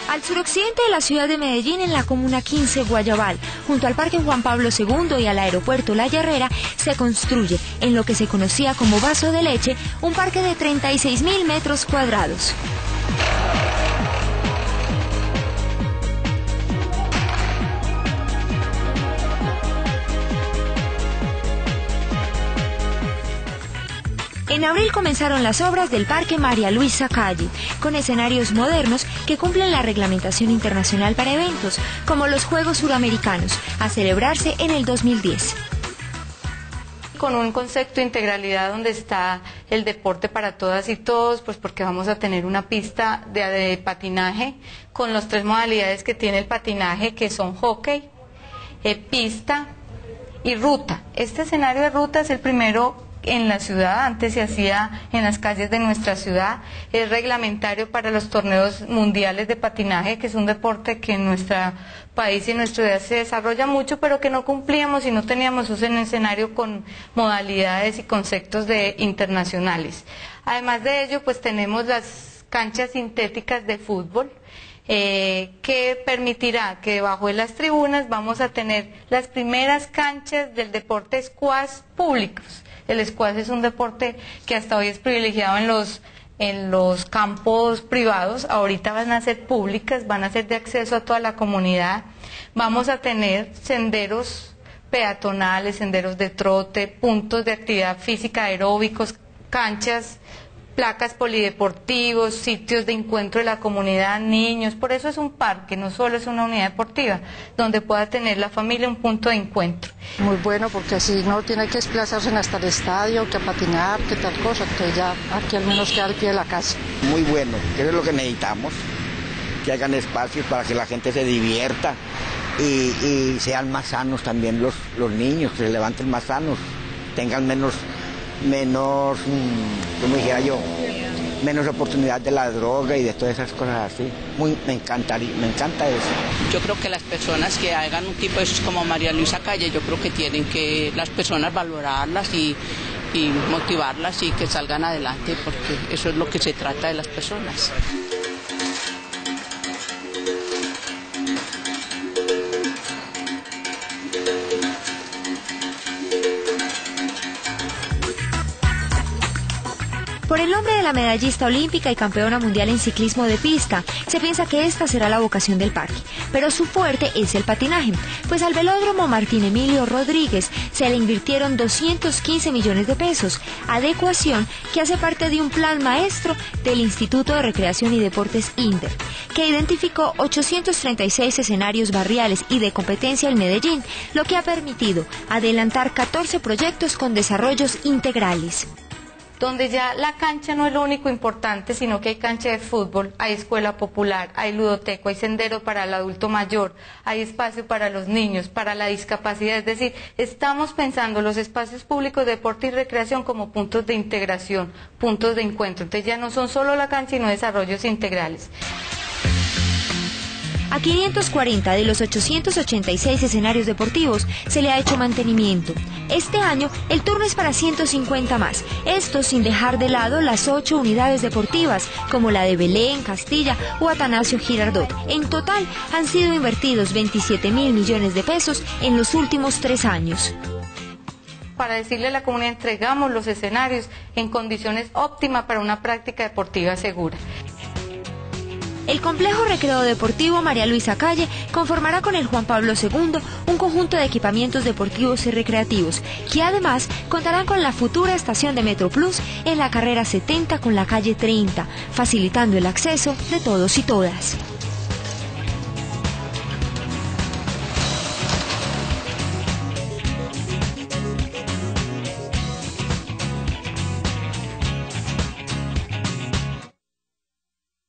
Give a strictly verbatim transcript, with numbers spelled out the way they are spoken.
Al suroccidente de la ciudad de Medellín, en la comuna quince Guayabal, junto al Parque Juan Pablo segundo y al aeropuerto La Herrera, se construye, en lo que se conocía como Vaso de Leche, un parque de treinta y seis mil metros cuadrados. En abril comenzaron las obras del Parque María Luisa Calle, con escenarios modernos que cumplen la reglamentación internacional para eventos, como los Juegos Suramericanos, a celebrarse en el dos mil diez. Con un concepto de integralidad donde está el deporte para todas y todos, pues porque vamos a tener una pista de, de patinaje con las tres modalidades que tiene el patinaje, que son hockey, eh, pista y ruta. Este escenario de ruta es el primero en la ciudad, antes se hacía en las calles de nuestra ciudad, es reglamentario para los torneos mundiales de patinaje, que es un deporte que en nuestro país y en nuestra ciudad se desarrolla mucho, pero que no cumplíamos y no teníamos un escenario con modalidades y conceptos de internacionales. Además de ello, pues tenemos las canchas sintéticas de fútbol, Eh, que permitirá que debajo de las tribunas vamos a tener las primeras canchas del deporte squash públicos. El squash es un deporte que hasta hoy es privilegiado en los, en los campos privados, ahorita van a ser públicas, van a ser de acceso a toda la comunidad. Vamos a tener senderos peatonales, senderos de trote, puntos de actividad física aeróbicos, canchas, placas polideportivos, sitios de encuentro de la comunidad, niños. Por eso es un parque, no solo es una unidad deportiva, donde pueda tener la familia un punto de encuentro. Muy bueno, porque así no tiene que desplazarse hasta el estadio, que a patinar, que tal cosa, entonces ya aquí al menos queda al pie de la casa. Muy bueno, que es lo que necesitamos, que hagan espacios para que la gente se divierta y, y sean más sanos también los, los niños, que se levanten más sanos, tengan menos... menos, como dijera yo, menos oportunidad de la droga y de todas esas cosas así. Muy, me encantaría, me encanta eso. Yo creo que las personas que hagan un tipo de esos como María Luisa Calle, yo creo que tienen que las personas valorarlas y, y motivarlas y que salgan adelante, porque eso es lo que se trata de las personas. Por el nombre de la medallista olímpica y campeona mundial en ciclismo de pista, se piensa que esta será la vocación del parque, pero su fuerte es el patinaje, pues al velódromo Martín Emilio Rodríguez se le invirtieron doscientos quince millones de pesos, adecuación que hace parte de un plan maestro del Instituto de Recreación y Deportes INDER, que identificó ochocientos treinta y seis escenarios barriales y de competencia en Medellín, lo que ha permitido adelantar catorce proyectos con desarrollos integrales. Donde ya la cancha no es lo único importante, sino que hay cancha de fútbol, hay escuela popular, hay ludoteco, hay sendero para el adulto mayor, hay espacio para los niños, para la discapacidad. Es decir, estamos pensando los espacios públicos de deporte y recreación como puntos de integración, puntos de encuentro. Entonces ya no son solo la cancha, sino desarrollos integrales. A quinientos cuarenta de los ochocientos ochenta y seis escenarios deportivos se le ha hecho mantenimiento. Este año el turno es para ciento cincuenta más, esto sin dejar de lado las ocho unidades deportivas, como la de Belén, Castilla o Atanasio Girardot. En total han sido invertidos veintisiete mil millones de pesos en los últimos tres años. Para decirle a la comunidad, entregamos los escenarios en condiciones óptimas para una práctica deportiva segura. El complejo recreo deportivo María Luisa Calle conformará con el Juan Pablo segundo un conjunto de equipamientos deportivos y recreativos, que además contarán con la futura estación de Metro Plus en la carrera setenta con la calle treinta, facilitando el acceso de todos y todas.